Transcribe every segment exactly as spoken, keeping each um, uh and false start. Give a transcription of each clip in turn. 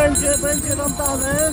będzie, będzie wam dane.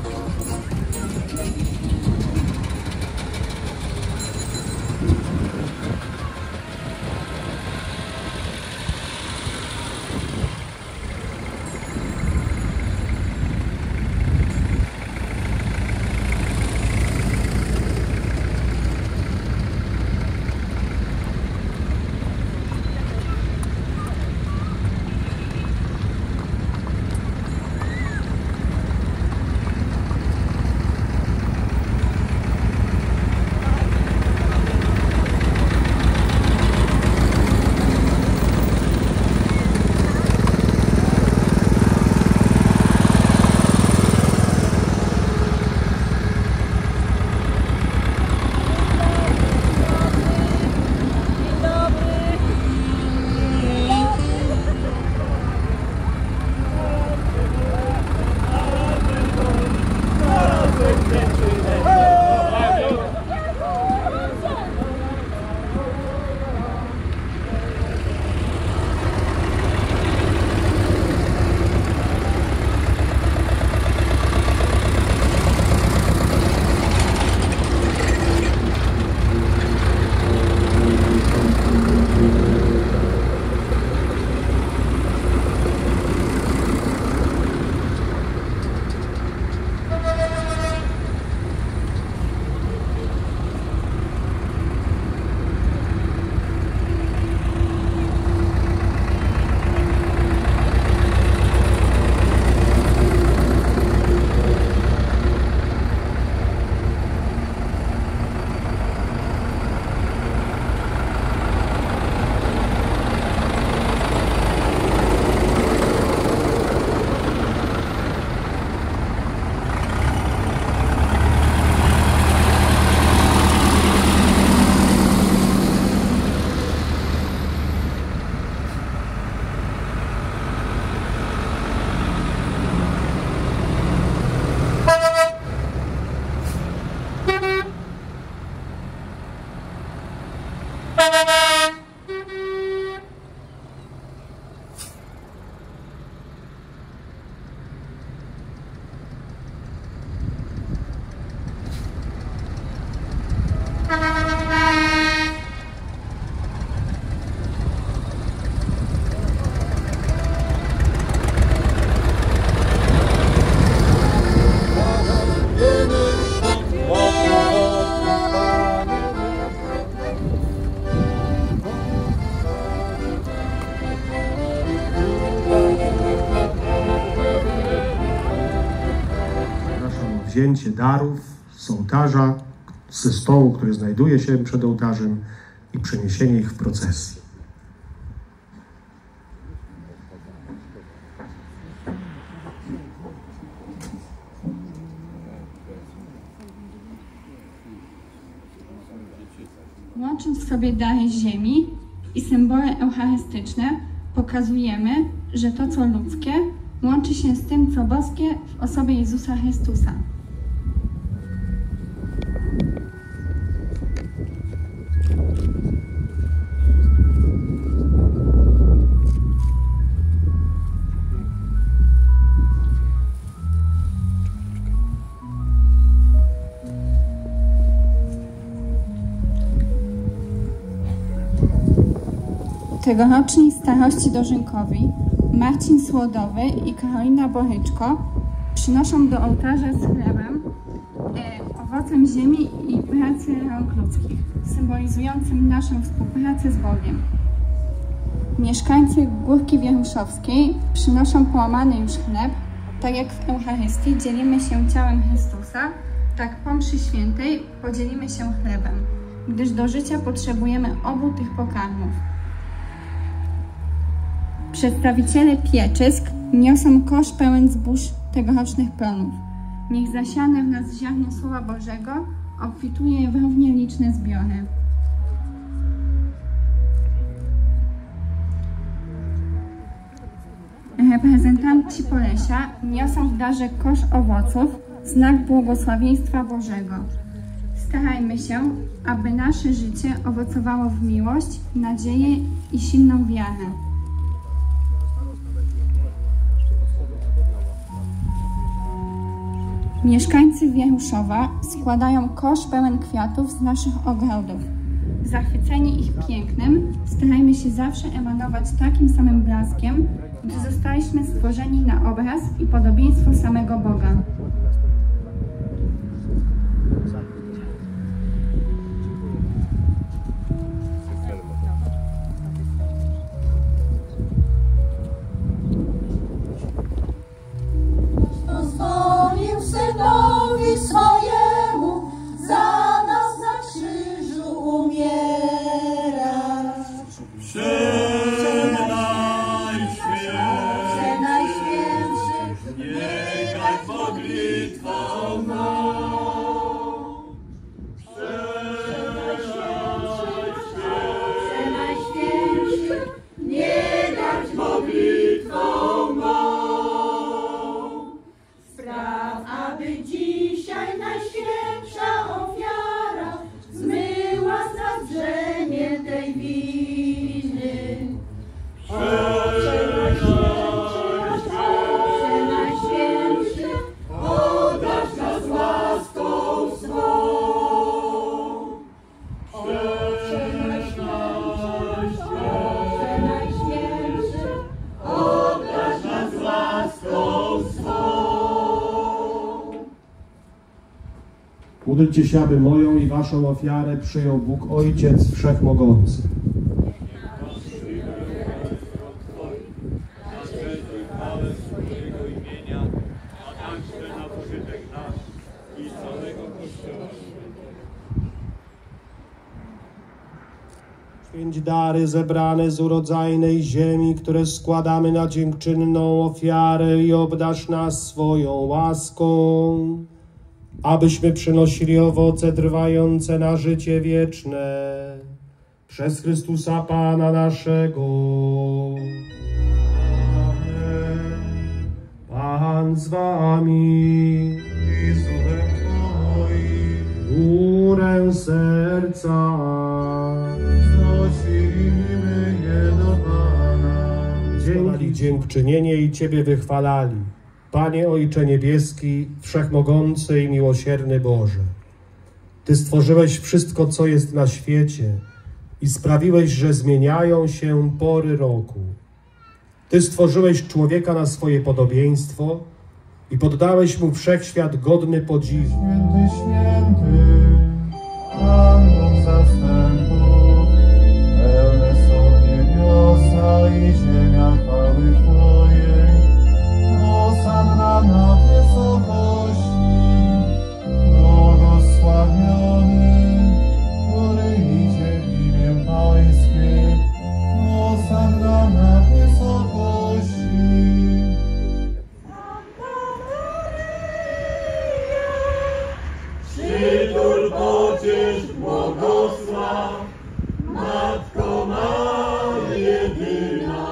Wzięcie darów z ołtarza, ze stołu, który znajduje się przed ołtarzem i przeniesienie ich w procesji. Łącząc w sobie dary ziemi i symbole eucharystyczne, pokazujemy, że to, co ludzkie, łączy się z tym, co boskie w osobie Jezusa Chrystusa. Tegoroczni starości dożynkowi Marcin Słodowy i Karolina Boryczko przynoszą do ołtarza z chlebem, e, owocem ziemi i pracy rąk ludzkich, symbolizującym naszą współpracę z Bogiem. Mieszkańcy Górki Wieruszowskiej przynoszą połamany już chleb, tak jak w Eucharystii dzielimy się ciałem Chrystusa, tak po mszy świętej podzielimy się chlebem, gdyż do życia potrzebujemy obu tych pokarmów. Przedstawiciele pieczysk niosą kosz pełen zbóż tegorocznych plonów. Niech zasiane w nas ziarno Słowa Bożego obfituje w równie liczne zbiory. Reprezentanci Polesia niosą w darze kosz owoców, znak błogosławieństwa Bożego. Starajmy się, aby nasze życie owocowało w miłość, nadzieję i silną wiarę. Mieszkańcy Wieruszowa składają kosz pełen kwiatów z naszych ogrodów. Zachwyceni ich pięknem, starajmy się zawsze emanować takim samym blaskiem, gdy zostaliśmy stworzeni na obraz i podobieństwo samego Boga. Pozwolił synowi swojemu za nas na krzyżu umierać. Przenajświętszy, niechaj modlitwą mą. Przenajświętszy, nie dać modlitwą mą. Spraw, aby dzisiaj najświętsza ofiara zmyła z nas brzemię tej winy. Przenajświętszy, odasz nas łaską swą. Przenajświętszy, odasz nas łaską swą. Módlcie się, aby moją i waszą ofiarę przyjął Bóg Ojciec Wszechmogący. Święć dary zebrane z urodzajnej ziemi, które składamy na dziękczynną ofiarę i obdarz nas swoją łaską, abyśmy przynosili owoce trwające na życie wieczne. Przez Chrystusa Pana naszego. Pan z wami. I z duchem twoim. Górę serca znosimy je do Pana. Dzięki dziękczynienie i Ciebie wychwalali. Panie Ojcze Niebieski, Wszechmogący i Miłosierny Boże, Ty stworzyłeś wszystko, co jest na świecie i sprawiłeś, że zmieniają się pory roku. Ty stworzyłeś człowieka na swoje podobieństwo i poddałeś mu wszechświat godny podziwu. Święty, święty, Pan Bóg zastępów, pełne są niebiosa i ziemia chwały Twojej. Hosanna na wysokości, błogosławiony, który idzie w imię Pańskie. Hosanna na wysokości. Przytul, pociesz, błogosław, Matko ma jedyna.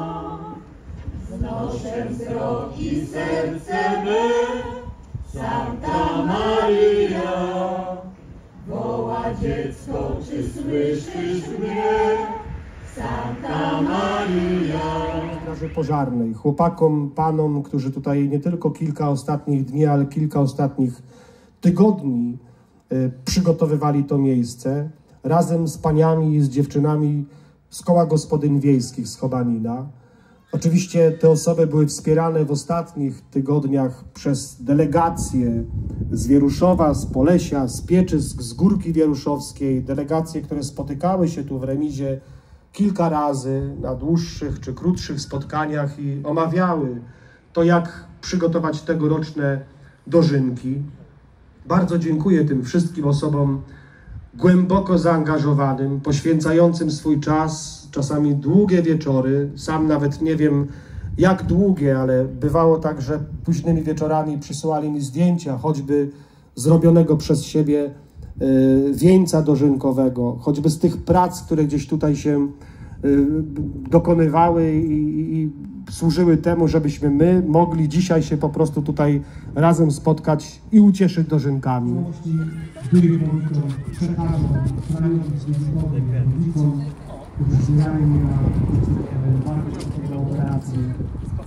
Znoszę wzrok i serce me, Santa Maria. Woła dziecko, czy słyszysz mnie? Santa Maria. Straży Pożarnej, chłopakom, panom, którzy tutaj nie tylko kilka ostatnich dni, ale kilka ostatnich tygodni y, przygotowywali to miejsce, razem z paniami i z dziewczynami z Koła Gospodyń Wiejskich z Chobanina. Oczywiście te osoby były wspierane w ostatnich tygodniach przez delegacje z Wieruszowa, z Polesia, z Pieczysk, z Górki Wieruszowskiej, delegacje, które spotykały się tu w remizie kilka razy na dłuższych czy krótszych spotkaniach i omawiały to, jak przygotować tegoroczne dożynki. Bardzo dziękuję tym wszystkim osobom głęboko zaangażowanym, poświęcającym swój czas, czasami długie wieczory. Sam nawet nie wiem, jak długie, ale bywało tak, że późnymi wieczorami przysyłali mi zdjęcia, choćby zrobionego przez siebie y, wieńca dożynkowego, choćby z tych prac, które gdzieś tutaj się y, dokonywały i, i służyły temu, żebyśmy my mogli dzisiaj się po prostu tutaj razem spotkać i ucieszyć dożynkami.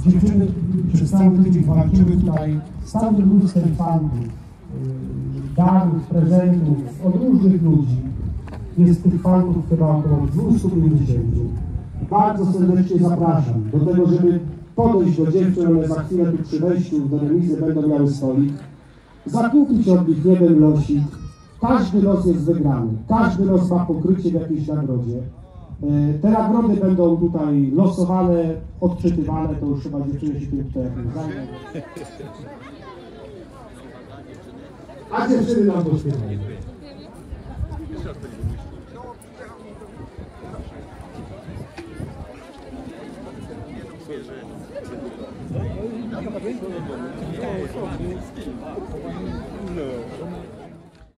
Dziewczyny przez cały tydzień walczyły tutaj z całym mnóstwem fantów, darów, prezentów od różnych ludzi. Jest tych fantów chyba około dwieście pięćdziesiąt. Bardzo serdecznie zapraszam do tego, żeby podejść do dziewczyn, one za chwilę tu przy wejściu do remizy będą miały stolik, zakupić od nich jeden losik. Każdy los jest wygrany, każdy los ma pokrycie w jakiejś nagrodzie. Te nagrody będą tutaj losowane, odczytywane, to już chyba dziewczyny się tym tutaj zajmą. A dziewczyny nam pośpiewają. No.